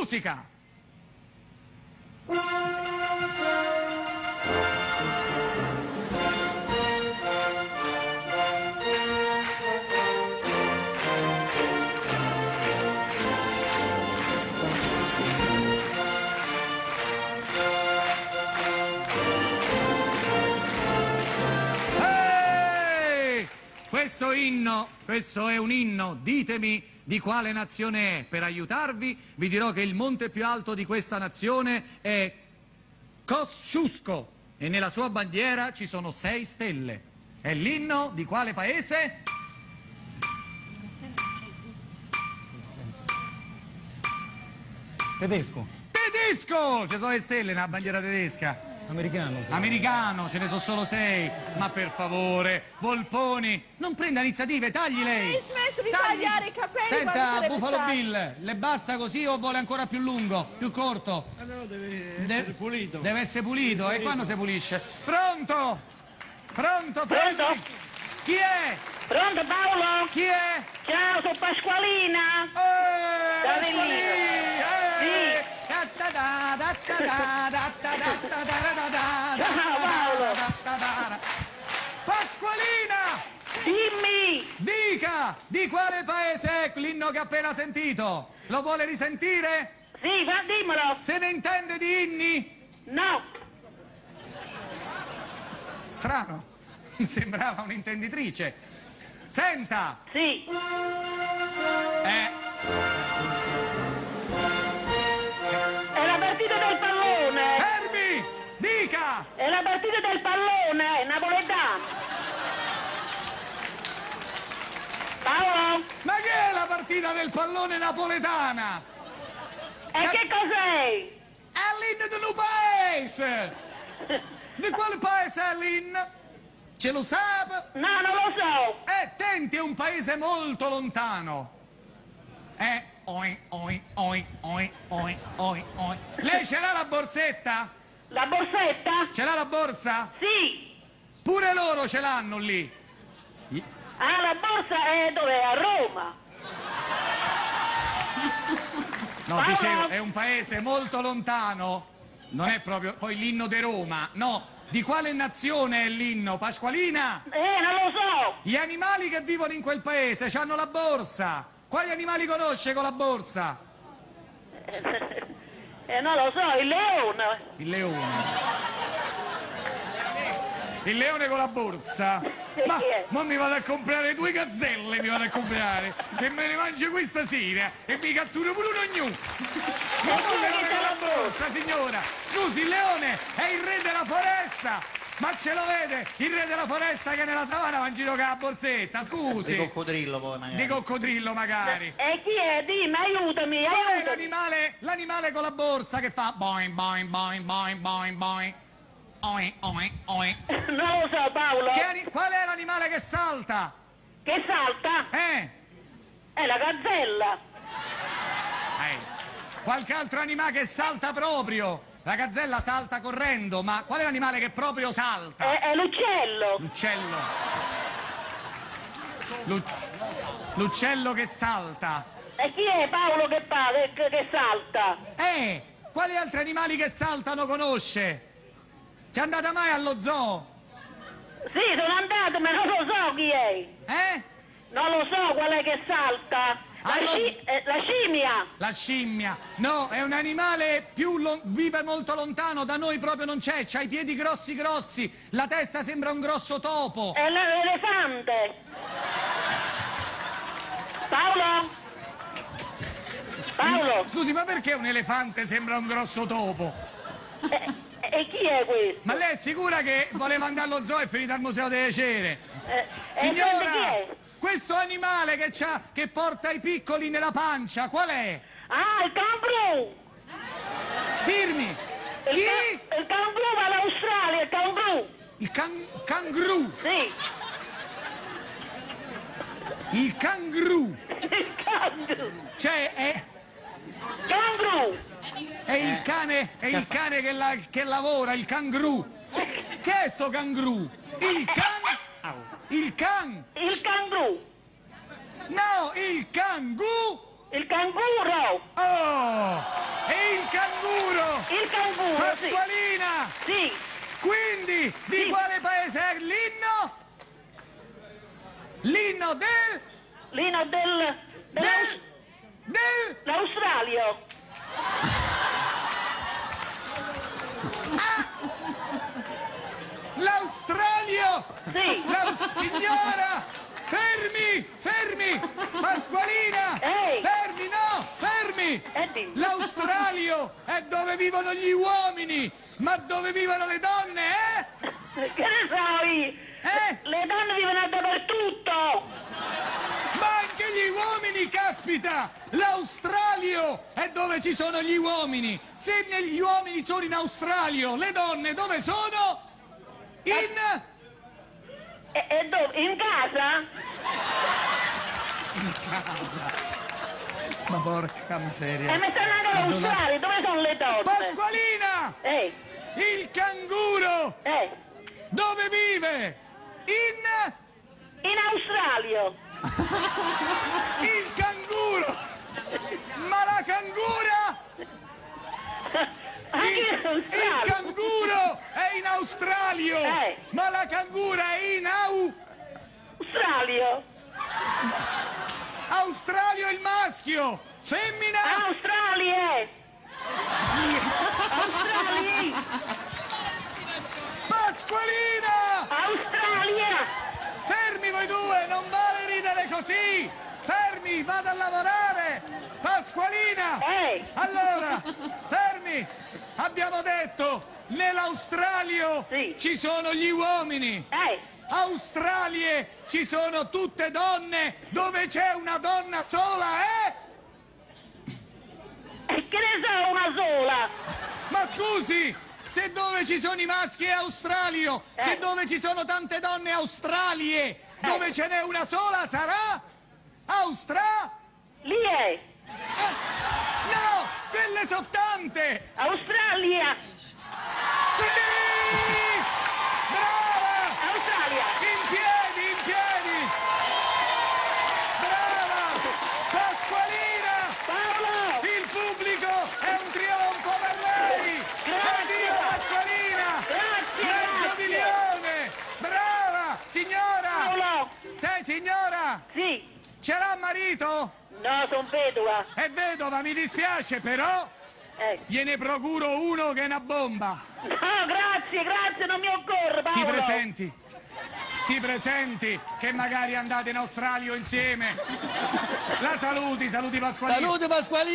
Musica! Questo è un inno, ditemi di quale nazione è. Per aiutarvi vi dirò che il monte più alto di questa nazione è Kosciuszko e nella sua bandiera ci sono 6 stelle. È l'inno di quale paese? Tedesco. Tedesco! Ci sono le stelle nella bandiera tedesca. Americano. Sì. Americano, ce ne sono solo 6. Ma per favore, Volponi, non prenda iniziative, tagli lei. Hai smesso di tagliare i capelli. Senta, Buffalo Bill, le basta così o vuole ancora più lungo, più corto? No, deve essere pulito. Deve essere pulito, e quando si pulisce? Pronto? Pronto, Pronto? Chi è? Pronto Paolo? Chi è? Ciao, sono Pasqualina. Da Avellino. Sì. Ciao Paolo. Pasqualina! Dimmi. Dica, di quale paese è l'inno che ha appena sentito? Lo vuole risentire? Sì, dimmelo. Se ne intende di inni? No. Strano, mi sembrava un'intenditrice. Senta! Sì. È la partita del pallone. Fermi! Dica! È la partita del pallone, napoletano. Paolo? Ma che è la partita del pallone napoletana? E che cos'è? È l'inno di un paese! Di quale paese è l'inno? Ce lo sa? No, non lo so. Tenti, è un paese molto lontano. Oi, oi, oi, oi, oi, oi, oi. Lei ce l'ha la borsetta? La borsetta? Ce l'ha la borsa? Sì. Pure loro ce l'hanno lì. Ah, la borsa è dove? A Roma. No, Paolo? dicevo, è un paese molto lontano. Non è proprio poi l'inno di Roma, no. Di quale nazione è l'inno, Pasqualina? Non lo so. Gli animali che vivono in quel paese hanno la borsa. Quali animali conosce con la borsa? Non lo so, il leone. Il leone. Il leone con la borsa? Ma Chi è? mi vado a comprare 2 gazzelle, mi vado a comprare, che me ne mangio questa sera e mi catturo pure un ognuno. Ma non il leone con la borsa, signora! Scusi, il leone è il re della foresta! Ma ce lo vede? Il re della foresta che nella savana va in giro con la borsetta, scusi! Di coccodrillo poi magari. Di coccodrillo magari! E chi è? Dimmi, aiutami, Qual è aiutami. l'animale con la borsa che fa boing boing boing boing boing boing? Oi, oi, oi. Non lo so, Paolo. Qual è l'animale che salta? Che salta? È la gazzella. Qualche altro animale che salta proprio? La gazzella salta correndo, ma qual è l'animale che proprio salta? È l'uccello. L'uccello. L'uccello che salta. E chi è Paolo che salta? Quali altri animali che saltano conosce? C'è andata mai allo zoo? Sì, sono andato, ma non lo so chi è. Non lo so qual è che salta. La scimmia. La scimmia. No, è un animale vive molto lontano, da noi proprio non c'è, c'ha i piedi grossi grossi, la testa sembra un grosso topo. È l'elefante. Paolo? Paolo? Scusi, ma perché un elefante sembra un grosso topo? E chi è questo? Ma lei è sicura che voleva andare allo zoo e finita al Museo delle Cere? Signora, chi è? questo animale che porta i piccoli nella pancia, qual è? Ah, il canguro! Firmi! Chi? Il canguro va all'Australia, il canguro! Il canguru! Sì! Il canguru! Il canguro! Cioè, è Canguro! il cane che lavora, il canguru! Che è sto canguru? Il canguro! No, il canguro! Il canguro! Oh! Il canguro, Pasqualina! Sì. Quindi, di quale paese è l'inno? L'inno del... L'inno l'Australia. L'Australia! Sì. Signora! Fermi! Pasqualina! Ehi. Fermi, no! Fermi! L'Australia è dove vivono gli uomini! Ma dove vivono le donne, eh? Che ne so io? Le donne vivono dappertutto! Ma anche gli uomini, caspita! L'Australia è dove ci sono gli uomini! Se gli uomini sono in Australia, le donne dove sono? E dove? In casa? In casa! Ma porca miseria! E mi stanno anche all'Australia, dove sono le donne? Pasqualina! Il canguro! Dove vive? In Australia! Il canguro! Ma la cangura? Il canguro è in Australia! Ma la cangura è in Australia! Australia è il maschio! Femmina? Australia! Pasqualina! Australia! Fermi voi due, non vale ridere così! Fermi, vado a lavorare! Pasqualina! Allora, fermi! Abbiamo detto, nell'Australia ci sono gli uomini! Australie ci sono tutte donne! Dove c'è una donna sola, Che ne so, una sola! Ma scusi! Se dove ci sono i maschi è Australia, se dove ci sono tante donne Australie, dove ce n'è una sola sarà? Lì è! No, quelle sono tante! Australia! Sì! Brava! Australia! In piedi! Brava! Pasqualina! Paolo! Il pubblico è un trionfo per lei! Addio Pasqualina! Mezzo milione! Brava! Signora! Paolo! Sei signora? Sì! Ce l'ha marito? No, sono vedova! È vedova, mi dispiace, però gliene procuro uno che è una bomba! No, grazie, non mi occorre, Paolo! Si presenti, che magari andate in Australia insieme! La saluti Pasqualina! Salute Pasqualina!